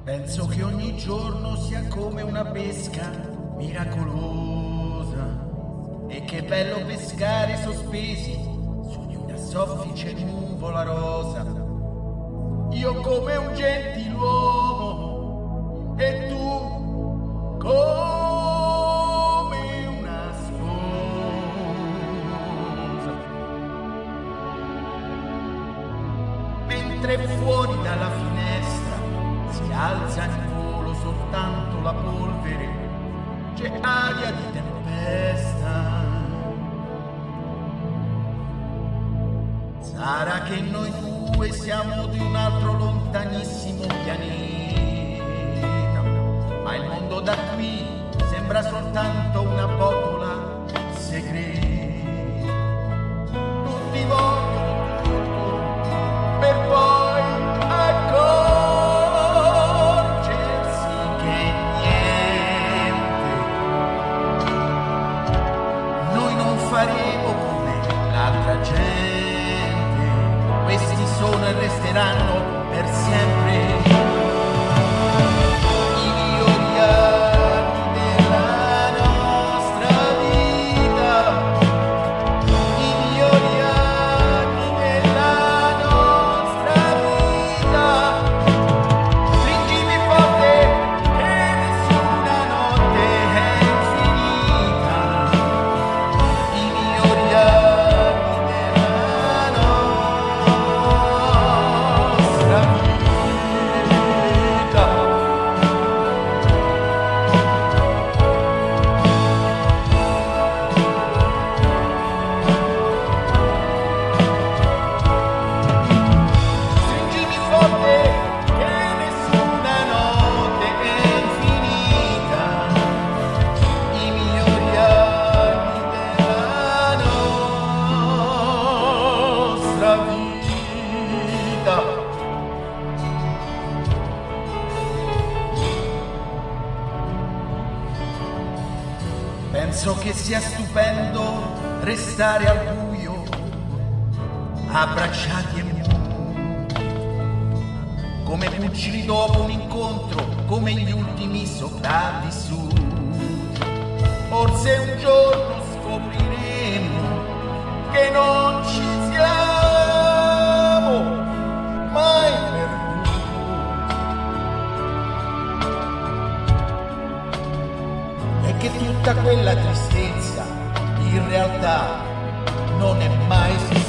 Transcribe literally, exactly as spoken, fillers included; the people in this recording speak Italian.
Penso che ogni giorno sia come una pesca miracolosa. E che bello pescare sospesi su di una soffice nuvola rosa. Io come un gentiluomo e tu come una sposa. Mentre fuori dalla finestra si alza in volo soltanto la polvere, c'è aria di tempesta. Sarà che noi due siamo di un altro lontanissimo pianeta, ma il mondo da qui sembra soltanto una botola segreta. Tutti vogliono tutto per poi accorgersi che niente. Noi non faremo come l'altra gente. Questi sono e resteranno per sempre i migliori anni della nostra vita, i migliori anni della nostra vita. Stringimi forte che nessuna notte è infinita, i migliori anni della nostra vita. Stringimi forte che nessuna notte è infinita, i migliori anni della nostra vita. Penso che sia stupendo restare al buio, abbracciati e muti, come pulcini dopo un incontro, come gli ultimi sopravvissuti. Forse un giorno scopriremo che non ci siamo mai perduti, e che tutta quella tristezza in realtà non è mai esistita.